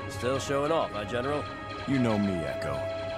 Still showing off, huh, General? You know me, Echo.